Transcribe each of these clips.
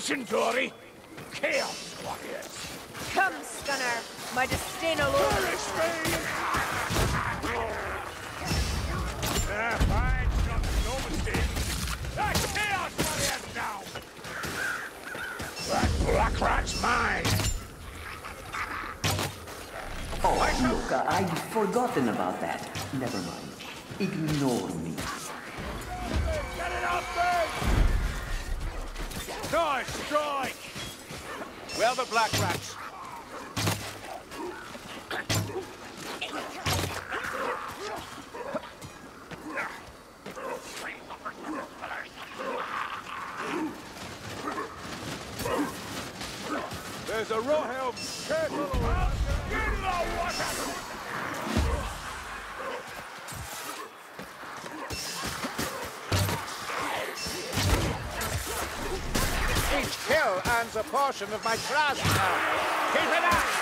Listen, Dory. Chaos warriors. Come, Scunner. My disdain alone. Fine, no mistake. That chaos warriors now. That black rat's mine. Oh, look, I'd forgotten about that. Never mind. Ignore me. Get it up, man! Strike! Strike! Well, the black rats. There's a raw helm. Careful! In the water! Each kill earns a portion of my transfer. Keep it up!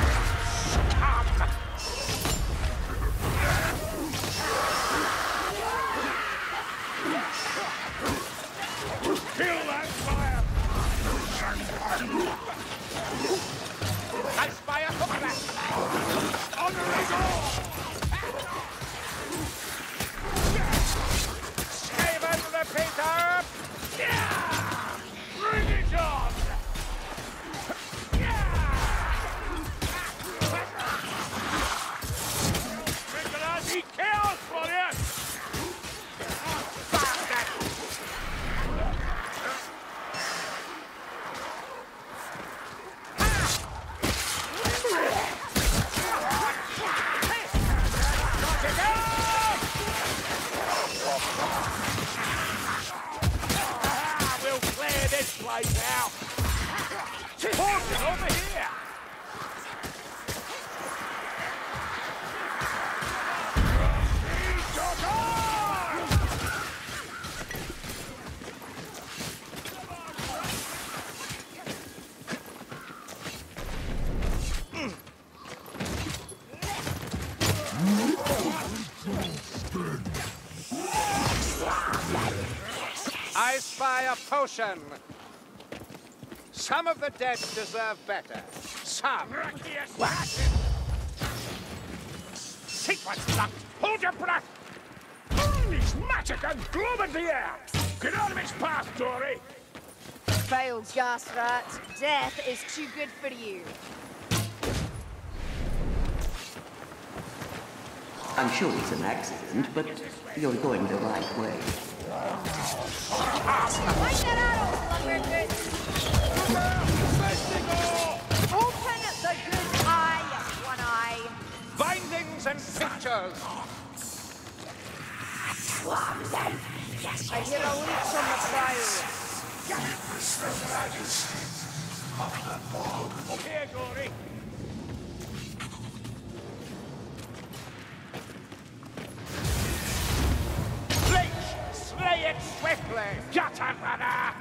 Kill that fire! I spy a hook rat! Honor is all! Skaven repeater! Bring it on! Vigilante chaos for you! We'll clear this place out! Horses over here! I spy a potion. Some of the dead deserve better. Some. What? Sequence locked. Hold your breath. It's magic and gloom in the air. Get out of its path, Dory. Failed, gas rat. Death is too good for you. I'm sure it's an accident, but you're going the right way. Find that out, Slugbeard. Open the good eye, one eye. Bindings and pictures. I hear a leech on the fire. Here, Gory. Bleach! Slay it swiftly! Yatamada!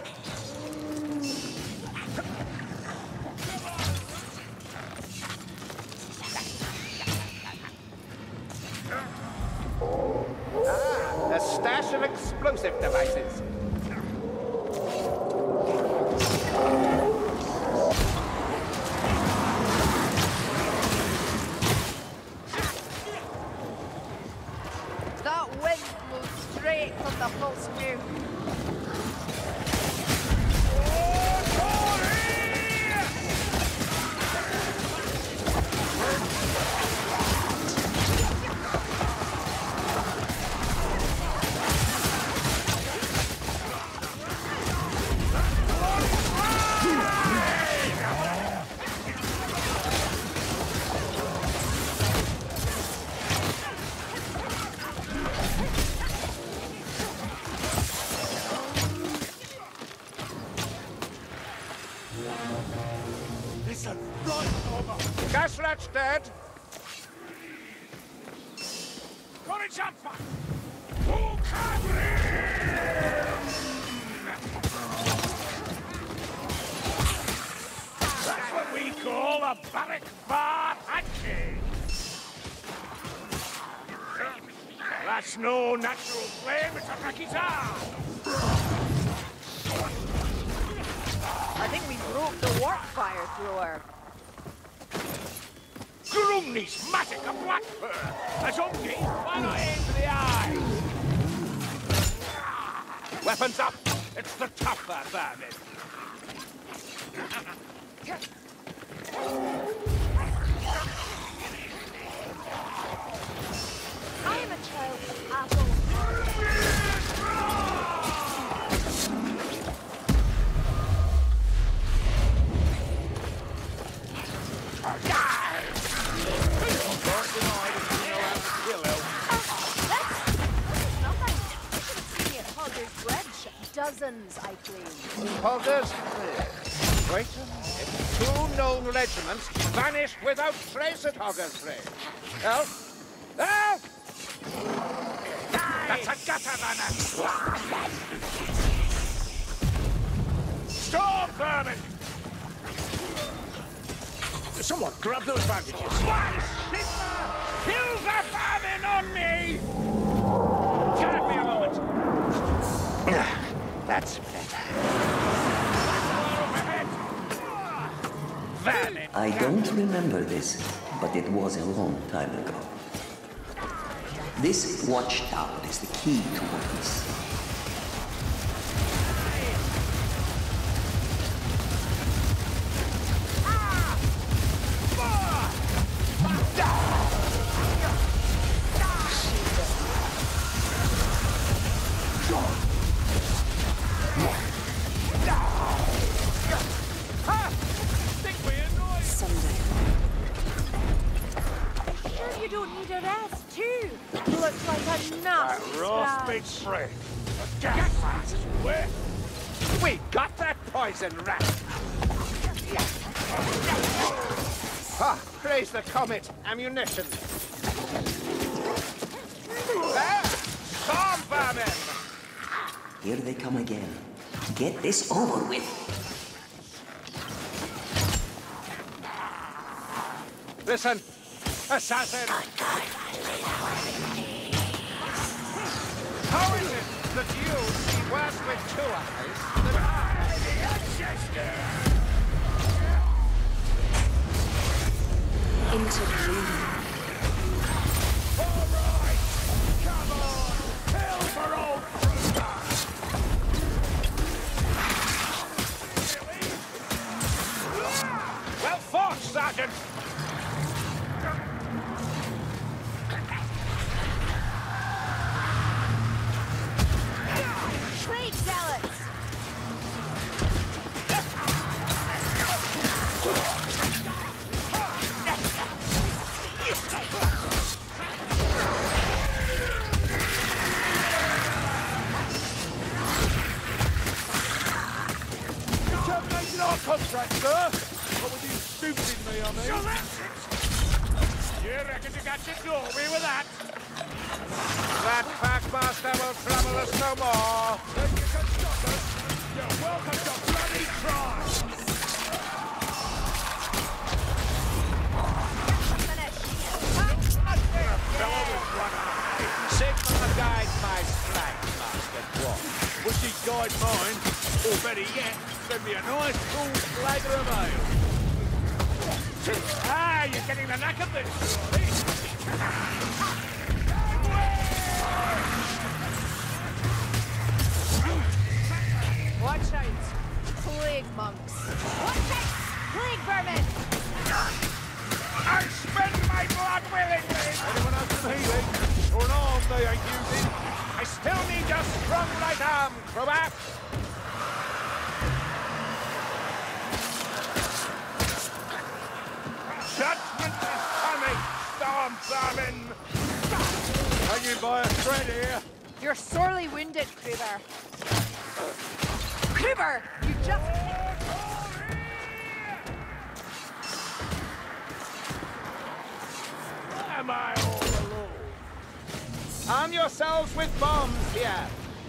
A stash of explosive devices. That wind blows straight from the false moon. Listen, right over. Gasrat's dead. Courage up! Who can That's what we call a barrack bar handshake. That's no natural flame, it's a rakitar. I think we broke the warp fire thrower. Grumney's matic a blackbird! As unky, one eye into the eye! Weapons up! It's the tougher vermin! I am a child of Apple. Dozens, I claim. Hoggers? Wait a minute. 2 known regiments vanished without trace at Hoggers Bridge. Help! Help! That's a gutter runner! Storm vermin! Someone grab those bandages. One Sigma! Kill the vermin on me! Give me a moment. That's better. Vermin! I don't remember this, but it was a long time ago. This watchtower is the key to what we see. Spray. A gas mask. Where? We got that poison rat. Ah, praise the comet. Ammunition. There! Storm vermin! Here they come again. Get this over with. Listen, assassin! How is it that you see worse with 2 eyes than I, the ancestor? Into blue. All right, come on, kill for old Kruger! Well fought, Sergeant! Contract, sir. What were you stupid me, I mean? You reckon you got your glory with that? That packmaster will trouble us no more. Then you can stop us. You're welcome to bloody try. Sigma guide my flag, Master Quad. Would she guide mine? Or better yet, send me a nice cool flavor of ale. Ah, you're getting the knack of this, surely. Watch out. Plague monks. Watch out. Plague vermin. I spend my blood willingly. Anyone else some healing? Or an arm they ain't using? I still need your strong right arm, Kruger. Judgment is coming, storm vermin! Hanging by a thread here. You're sorely wounded, Kruger. Kruger, you just... Am I all alone? Arm yourselves with bombs here.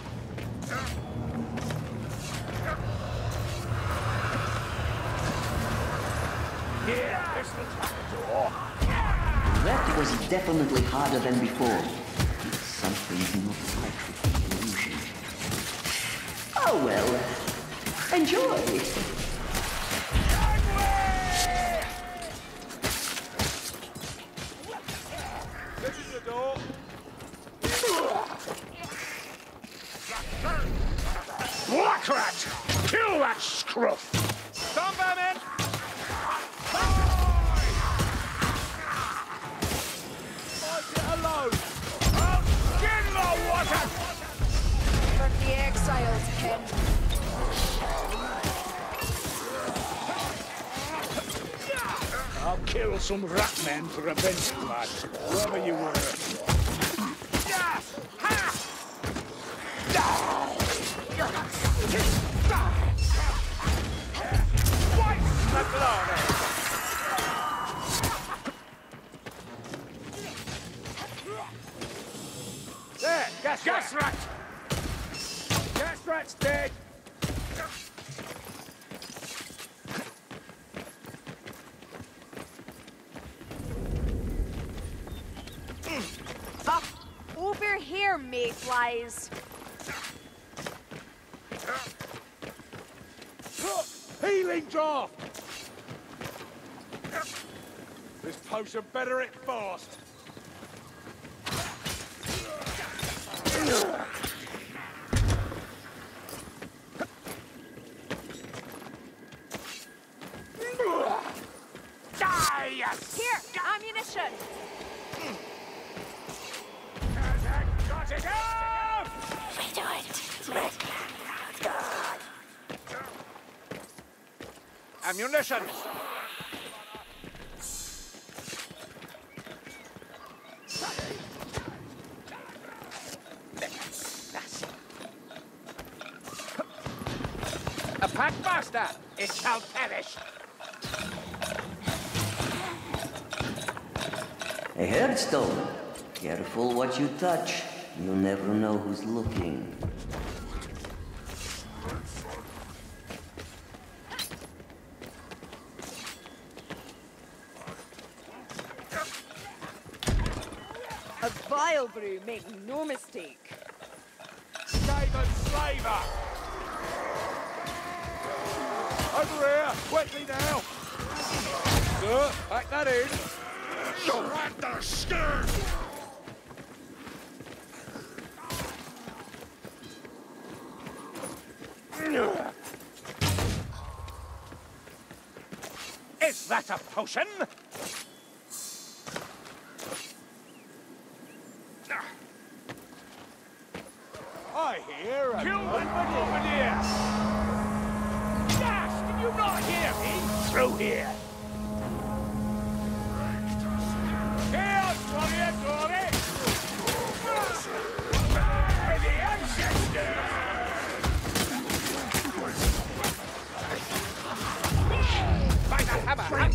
That was definitely harder than before. Something's not right with the illusion. Oh well. Enjoy. door. Black Rat! Kill that scruff! Stand by, men! Fight it alone! Out in the water! From the exiles, Ken. I'll kill some rat men for revenge, lad, whoever you were. There, gas rat! Gas rat's dead! Over here, mayflies. Healing draft! This potion better hit fast. Die! Here, ammunition. Got it up! We do it. Ammunition! A packmaster! It shall perish! A headstone. Careful what you touch. You never know who's looking. A vile brew, make no mistake. Skaven slaver! Over here! Quickly now! Sir, back that in! You're at the skirt! Is that a potion? I hear a Kill that bombardier! Dash, can you not hear me? Through here! Chaos Warrior Glory! By the ancestors! by the hammer!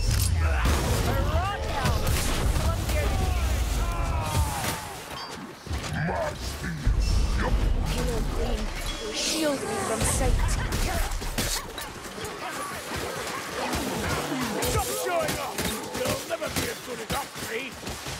Halo Green will shield me from sight. Stop showing off! You'll never be as good as Octree!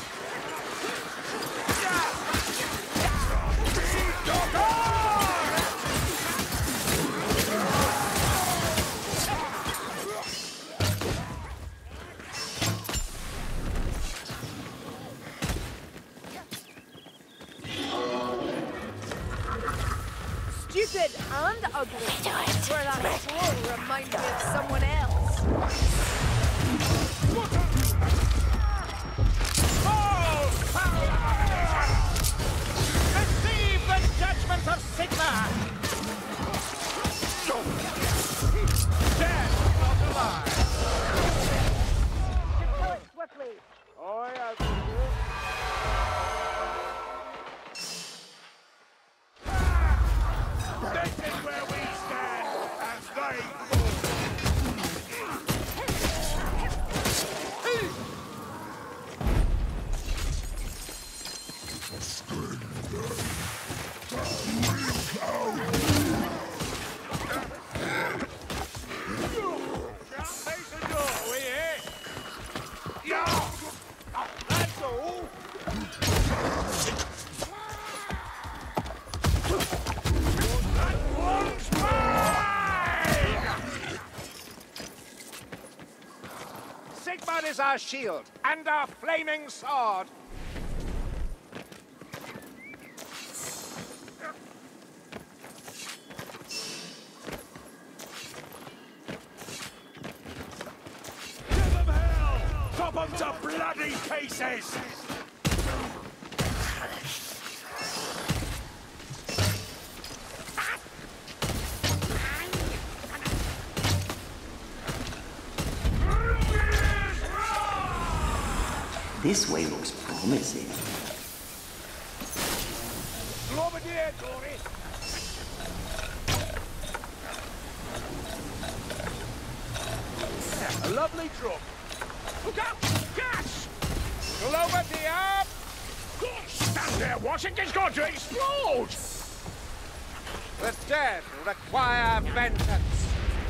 Stupid and ugly. Where that sword reminds me of someone else. Receive the judgment of Sigma! Dead, not alive! Kill it swiftly. Oh, yeah. This is where we stand, as they fall! Can't face the door, we here? Yeah! That's all! That one's mine! Sigmund is our shield and our flaming sword. pieces! This way looks promising. Over there, Dory! A lovely drop. Look out! Gas! Pull over, dear! Stand there, Washington's going to explode! The dead require vengeance.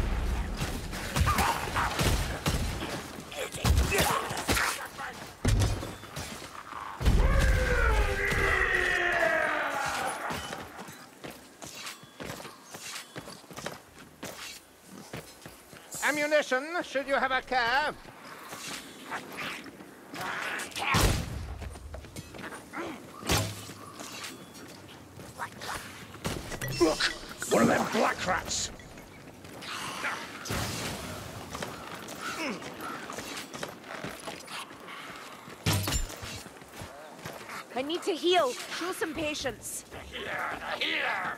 Ammunition, should you have a care. Look! One of them black rats! I need to heal. Show some patience. Here!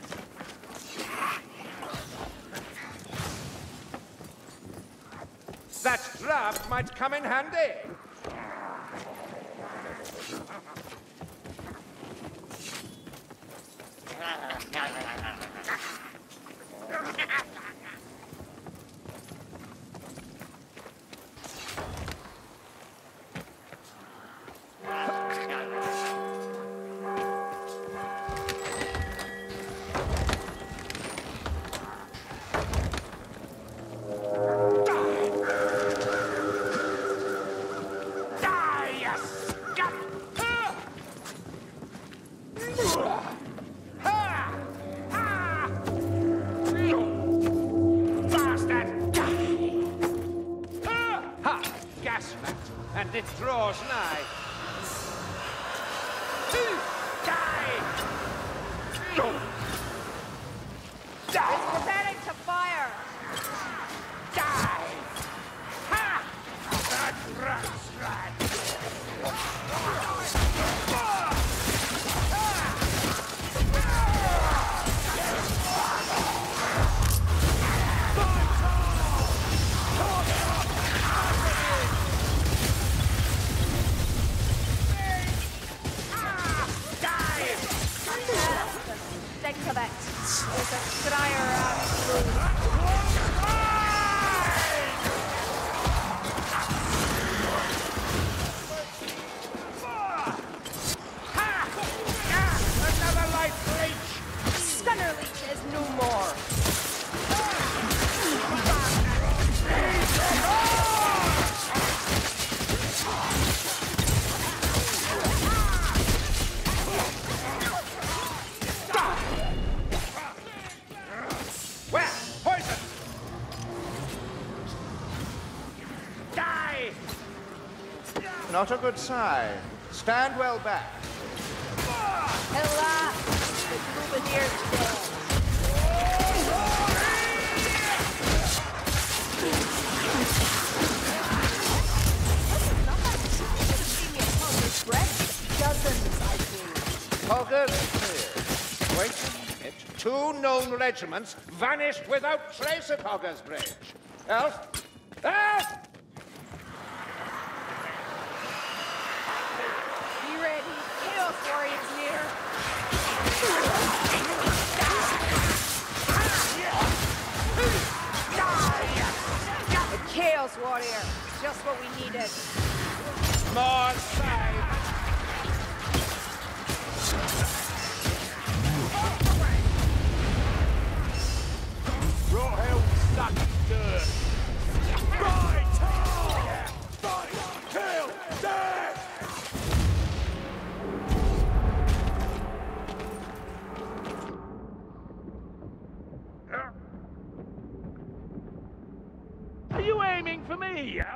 That draft might come in handy. And it draws nigh. Die! It's preparing to fire. Die! Ha! That rat's rat! Think of it. There's a crier Another life leech! Stunner leech is no more. Where? Poison! Die! Not a good sign. Stand well back. Hella! The Groupineer today. Dozens, I think. Hogger's Bridge. Wait a minute. 2 known regiments vanished without trace at Hogger's Bridge. Elf? Elf! Be ready. Chaos Warriors near. A Chaos Warrior. Just what we needed. More side. Raw hell stuck dirt! Right! Fight! Kill! Death! Are you aiming for me?